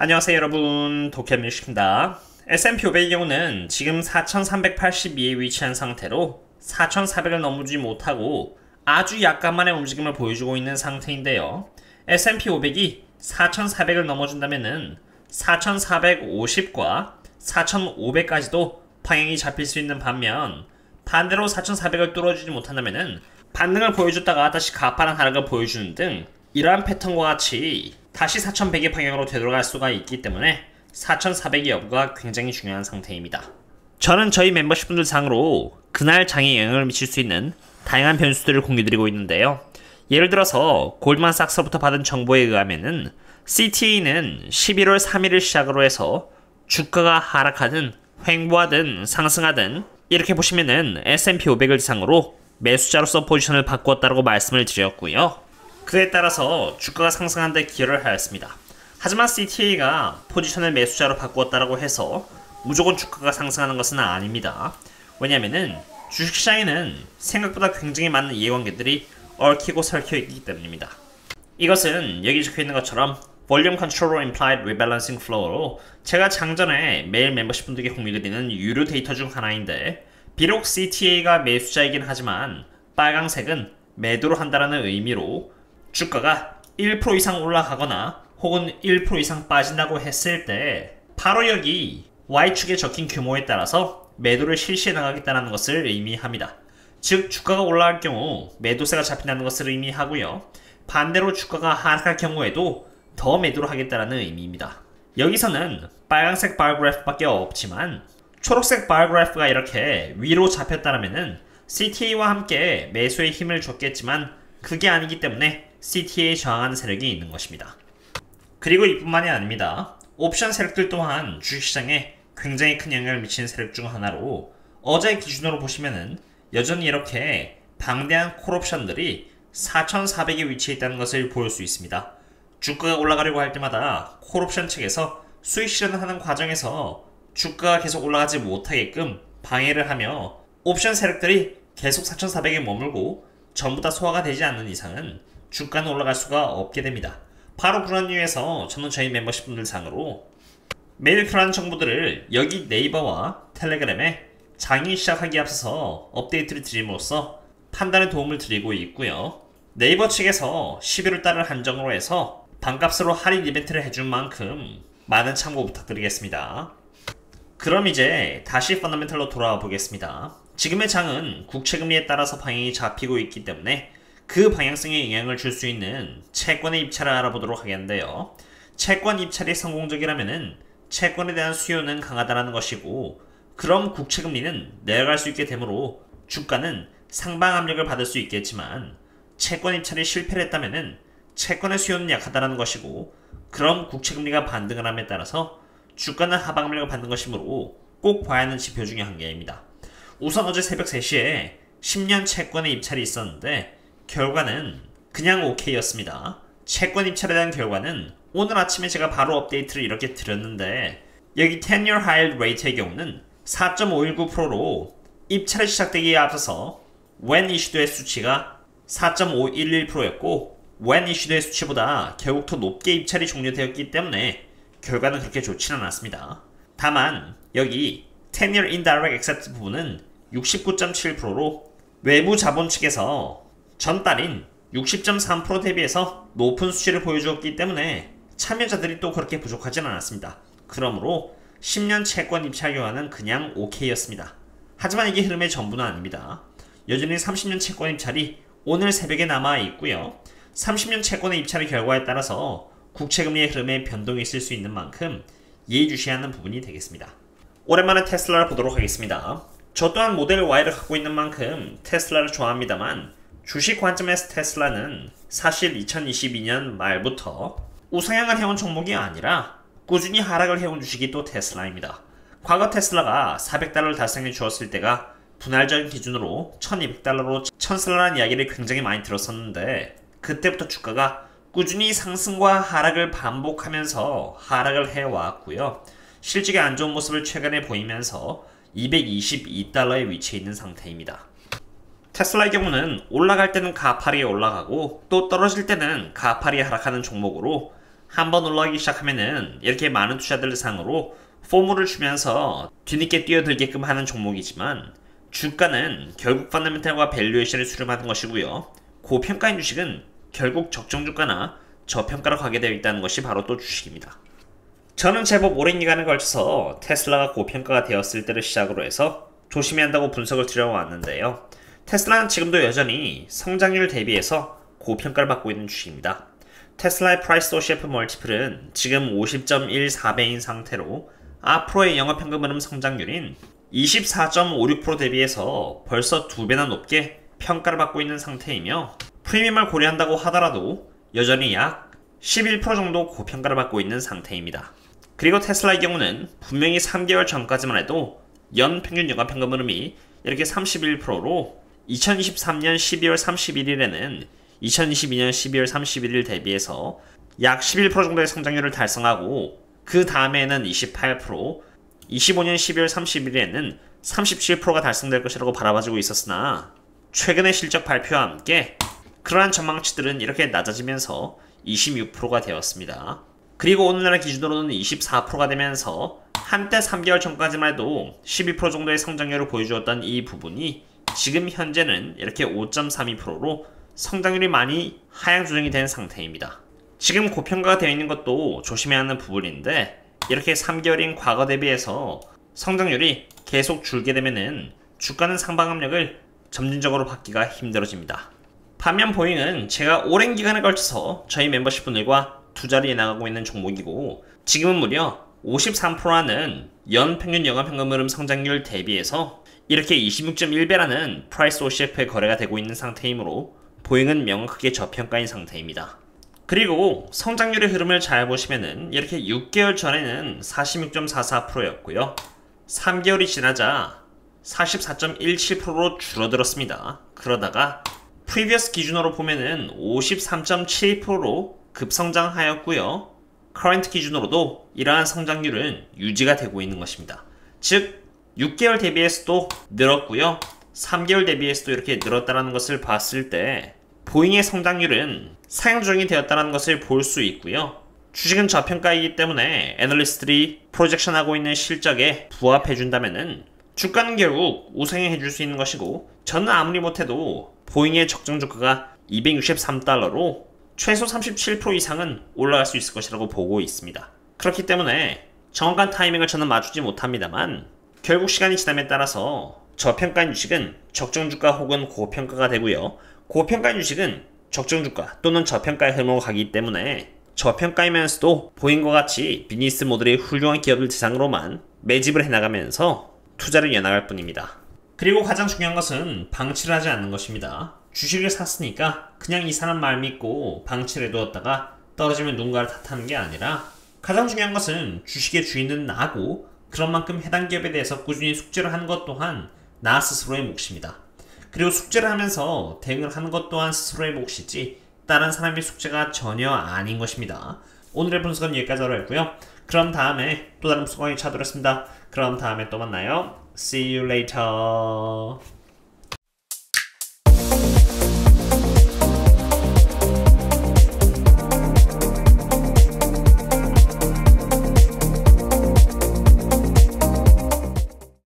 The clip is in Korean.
안녕하세요 여러분, 도쿄뮤직입니다. S&P 500의 경우는 지금 4382에 위치한 상태로 4400을 넘지 못하고 아주 약간만의 움직임을 보여주고 있는 상태인데요. S&P 500이 4400을 넘어준다면은 4450과 4500까지도 방향이 잡힐 수 있는 반면, 반대로 4400을 뚫어주지 못한다면은 반등을 보여줬다가 다시 가파른 하락을 보여주는 등 이러한 패턴과 같이 다시 4100의 방향으로 되돌아갈 수가 있기 때문에 4400의 여부가 굉장히 중요한 상태입니다. 저는 저희 멤버십분들 상으로 그날 장에 영향을 미칠 수 있는 다양한 변수들을 공유드리고 있는데요. 예를 들어서 골드만삭스로부터 받은 정보에 의하면은 CTA는 11월 3일을 시작으로 해서 주가가 하락하든 횡보하든 상승하든 이렇게 보시면은 S&P 500을 대상으로 매수자로서 포지션을 바꾸었다고 말씀을 드렸고요. 그에 따라서 주가가 상승하는 데 기여를 하였습니다. 하지만 CTA가 포지션을 매수자로 바꾸었다고 해서 무조건 주가가 상승하는 것은 아닙니다. 왜냐면은 주식시장에는 생각보다 굉장히 많은 이해관계들이 얽히고 설켜 있기 때문입니다. 이것은 여기 적혀있는 것처럼 Volume Control Implied Rebalancing Flow로 제가 장전에 매일 멤버십 분들께 공유드리는 유료 데이터 중 하나인데, 비록 CTA가 매수자이긴 하지만 빨강색은 매도를 한다는 의미로 주가가 1% 이상 올라가거나 혹은 1% 이상 빠진다고 했을 때 바로 여기 Y축에 적힌 규모에 따라서 매도를 실시해 나가겠다는 것을 의미합니다. 즉 주가가 올라갈 경우 매도세가 잡힌다는 것을 의미하고요. 반대로 주가가 하락할 경우에도 더 매도를 하겠다는 의미입니다. 여기서는 빨간색 바 그래프밖에 없지만 초록색 바 그래프가 이렇게 위로 잡혔다면 CTA와 함께 매수에 힘을 줬겠지만 그게 아니기 때문에 CTA에 저항하는 세력이 있는 것입니다. 그리고 이뿐만이 아닙니다. 옵션 세력들 또한 주식시장에 굉장히 큰 영향을 미치는 세력 중 하나로, 어제 기준으로 보시면은 여전히 이렇게 방대한 콜옵션들이 4400에 위치해 있다는 것을 볼 수 있습니다. 주가가 올라가려고 할 때마다 콜옵션 측에서 수익 실현을 하는 과정에서 주가가 계속 올라가지 못하게끔 방해를 하며 옵션 세력들이 계속 4400에 머물고 전부 다 소화가 되지 않는 이상은 주가는 올라갈 수가 없게 됩니다. 바로 그런 이유에서 저는 저희 멤버십 분들 상으로 매일 필요한 정보들을 여기 네이버와 텔레그램에 장이 시작하기에 앞서서 업데이트를 드림으로써 판단에 도움을 드리고 있고요. 네이버 측에서 11월달을 한정으로 해서 반값으로 할인 이벤트를 해준 만큼 많은 참고 부탁드리겠습니다. 그럼 이제 다시 펀더멘털로 돌아와 보겠습니다. 지금의 장은 국채금리에 따라서 방향이 잡히고 있기 때문에 그 방향성에 영향을 줄 수 있는 채권의 입찰을 알아보도록 하겠는데요. 채권 입찰이 성공적이라면은 채권에 대한 수요는 강하다라는 것이고, 그럼 국채금리는 내려갈 수 있게 되므로 주가는 상방 압력을 받을 수 있겠지만, 채권 입찰이 실패를 했다면은 채권의 수요는 약하다라는 것이고, 그럼 국채금리가 반등을 함에 따라서 주가는 하방 압력을 받는 것이므로 꼭 봐야 하는 지표 중에 한 개입니다. 우선 어제 새벽 3시에 10년 채권의 입찰이 있었는데 결과는 그냥 OK였습니다. 채권 입찰에 대한 결과는 오늘 아침에 제가 바로 업데이트를 이렇게 드렸는데, 여기 10-year high yield rate의 경우는 4.519%로 입찰이 시작되기에 앞서서 when issued의 수치가 4.511%였고 when issued의 수치보다 결국 더 높게 입찰이 종료되었기 때문에 결과는 그렇게 좋지는 않았습니다. 다만 여기 10-year indirect accept 부분은 69.7%로 외부 자본 측에서 전달인 60.3% 대비해서 높은 수치를 보여주었기 때문에 참여자들이 또 그렇게 부족하진 않았습니다. 그러므로 10년 채권 입찰 결과는 그냥 OK였습니다. 하지만 이게 흐름의 전부는 아닙니다. 여전히 30년 채권 입찰이 오늘 새벽에 남아있고요. 30년 채권의 입찰의 결과에 따라서 국채금리의 흐름에 변동이 있을 수 있는 만큼 예의주시해야 하는 부분이 되겠습니다. 오랜만에 테슬라를 보도록 하겠습니다. 저 또한 모델 Y를 갖고 있는 만큼 테슬라를 좋아합니다만, 주식 관점에서 테슬라는 사실 2022년 말부터 우상향을 해온 종목이 아니라 꾸준히 하락을 해온 주식이 또 테슬라입니다. 과거 테슬라가 400달러를 달성해 주었을 때가 분할적인 기준으로 1200달러로 천슬라라는 이야기를 굉장히 많이 들었었는데, 그때부터 주가가 꾸준히 상승과 하락을 반복하면서 하락을 해왔고요. 실적이 안 좋은 모습을 최근에 보이면서 222달러에 위치해 있는 상태입니다. 테슬라의 경우는 올라갈 때는 가파르게 올라가고 또 떨어질 때는 가파르게 하락하는 종목으로 한번 올라가기 시작하면은 이렇게 많은 투자들 대상으로 포물을 주면서 뒤늦게 뛰어들게끔 하는 종목이지만, 주가는 결국 펀더멘탈과 밸류에이션을 수렴하는 것이고요. 고평가인 주식은 결국 적정 주가나 저평가로 가게 되어 있다는 것이 바로 또 주식입니다. 저는 제법 오랜 기간에 걸쳐서 테슬라가 고평가가 되었을 때를 시작으로 해서 조심해야 한다고 분석을 드려왔는데요. 테슬라는 지금도 여전히 성장률 대비해서 고평가를 받고 있는 주식입니다. 테슬라의 프라이스 오 CF 멀티플은 지금 50.14배인 상태로 앞으로의 영업현금 흐름 성장률인 24.56% 대비해서 벌써 2배나 높게 평가를 받고 있는 상태이며, 프리미엄을 고려한다고 하더라도 여전히 약 11% 정도 고평가를 받고 있는 상태입니다. 그리고 테슬라의 경우는 분명히 3개월 전까지만 해도 연평균 영업현금 흐름이 이렇게 31%로 2023년 12월 31일에는 2022년 12월 31일 대비해서 약 11% 정도의 성장률을 달성하고, 그 다음에는 28%, 25년 12월 30일에는 37%가 달성될 것이라고 바라봐지고 있었으나, 최근의 실적 발표와 함께 그러한 전망치들은 이렇게 낮아지면서 26%가 되었습니다. 그리고 오늘날 기준으로는 24%가 되면서 한때 3개월 전까지만 해도 12% 정도의 성장률을 보여주었던 이 부분이 지금 현재는 이렇게 5.32%로 성장률이 많이 하향 조정이 된 상태입니다. 지금 고평가가 되어 있는 것도 조심해야 하는 부분인데, 이렇게 3개월인 과거 대비해서 성장률이 계속 줄게 되면은 주가는 상방 압력을 점진적으로 받기가 힘들어집니다. 반면 보잉은 제가 오랜 기간에 걸쳐서 저희 멤버십 분들과 투자를 해나가고 있는 종목이고, 지금은 무려 53%라는 연평균 영업현금 흐름 성장률 대비해서 이렇게 26.1배라는 프라이스 OCF에 거래가 되고 있는 상태이므로 보잉은 명확하게 저평가인 상태입니다. 그리고 성장률의 흐름을 잘 보시면은 이렇게 6개월 전에는 46.44%였고요. 3개월이 지나자 44.17%로 줄어들었습니다. 그러다가 프리비어스 기준으로 보면은 53.72%로 급성장하였고요. 커런트 기준으로도 이러한 성장률은 유지가 되고 있는 것입니다. 즉 6개월 대비해서도 늘었고요. 3개월 대비해서도 이렇게 늘었다는 것을 봤을 때 보잉의 성장률은 상향조정이 되었다는 것을 볼 수 있고요. 주식은 저평가이기 때문에 애널리스트들이 프로젝션하고 있는 실적에 부합해준다면은 주가는 결국 우상향해줄 수 있는 것이고, 저는 아무리 못해도 보잉의 적정 주가가 263달러로 최소 37% 이상은 올라갈 수 있을 것이라고 보고 있습니다. 그렇기 때문에 정확한 타이밍을 저는 맞추지 못합니다만, 결국 시간이 지남에 따라서 저평가인 주식은 적정 주가 혹은 고평가가 되고요. 고평가인 주식은 적정 주가 또는 저평가의 흐름으로 가기 때문에 저평가이면서도 보잉과 같이 비즈니스 모델의 훌륭한 기업을 대상으로만 매집을 해나가면서 투자를 이어나갈 뿐입니다. 그리고 가장 중요한 것은 방치를 하지 않는 것입니다. 주식을 샀으니까 그냥 이 사람 말 믿고 방치를 해두었다가 떨어지면 누군가를 탓하는 게 아니라, 가장 중요한 것은 주식의 주인은 나고 그런 만큼 해당 기업에 대해서 꾸준히 숙지를 하는 것 또한 나 스스로의 몫입니다. 그리고 숙제를 하면서 대응을 하는 것 또한 스스로의 몫이지 다른 사람의 숙제가 전혀 아닌 것입니다. 오늘의 분석은 여기까지 하고요. 그럼 다음에 또 다른 분석이 찾아오겠습니다. 그럼 다음에 또 만나요. See you later.